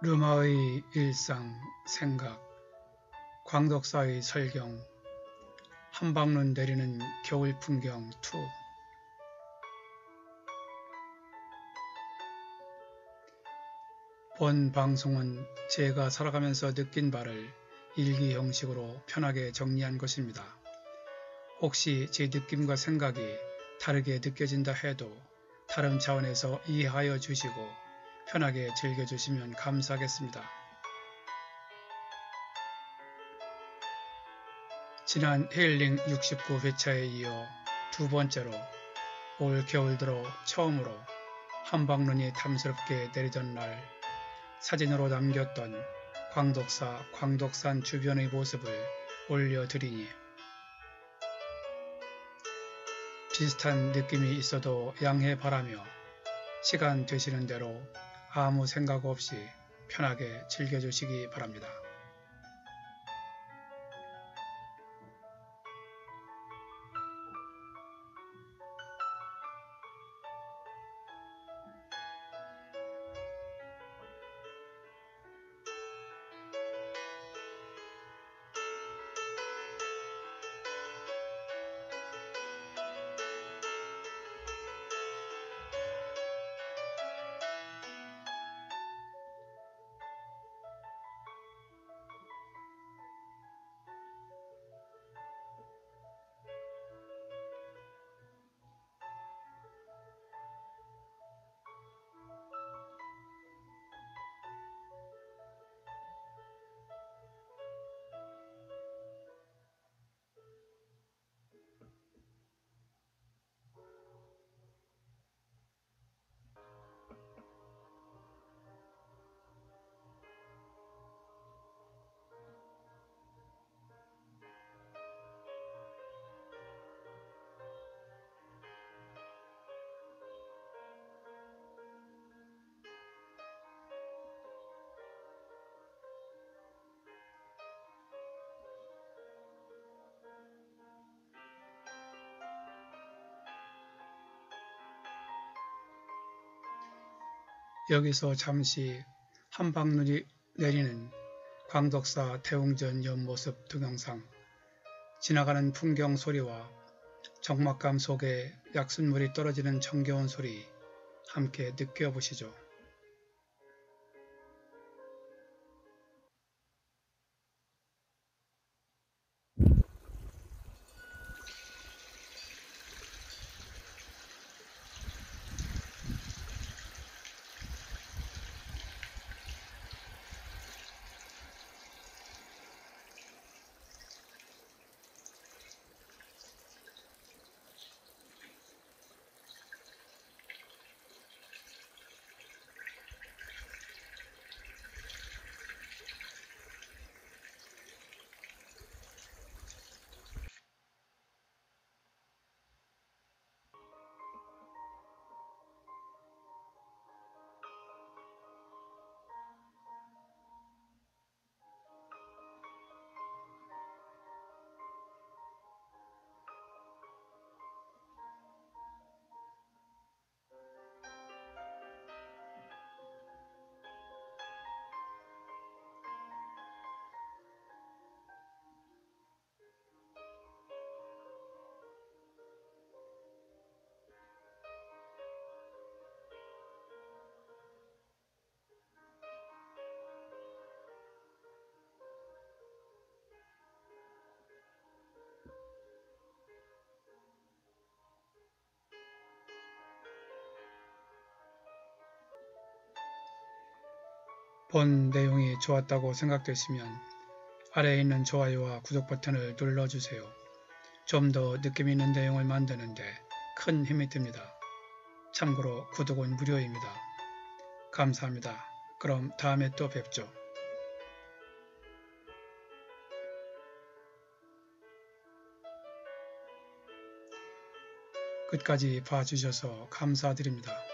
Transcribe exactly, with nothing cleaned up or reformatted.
르마의 일상, 생각, 광덕사의 설경, 한방눈 내리는 겨울 풍경 이. 본 방송은 제가 살아가면서 느낀 바를 일기 형식으로 편하게 정리한 것입니다. 혹시 제 느낌과 생각이 다르게 느껴진다 해도 다른 차원에서 이해하여 주시고 편하게 즐겨주시면 감사하겠습니다. 지난 헤일링 육십구 회차에 이어 두 번째로 올 겨울 들어 처음으로 한방눈이 탐스럽게 내리던 날 사진으로 남겼던 광덕사 광덕산 주변의 모습을 올려드리니 비슷한 느낌이 있어도 양해 바라며 시간 되시는 대로 아무 생각 없이 편하게 즐겨주시기 바랍니다. 여기서 잠시 한방눈이 내리는 광덕사 대웅전 옆모습 동영상, 지나가는 풍경 소리와 적막감 속에 약순물이 떨어지는 정겨운 소리 함께 느껴보시죠. 본 내용이 좋았다고 생각되시면 아래에 있는 좋아요와 구독 버튼을 눌러주세요. 좀 더 느낌 있는 내용을 만드는데 큰 힘이 됩니다. 참고로 구독은 무료입니다. 감사합니다. 그럼 다음에 또 뵙죠. 끝까지 봐주셔서 감사드립니다.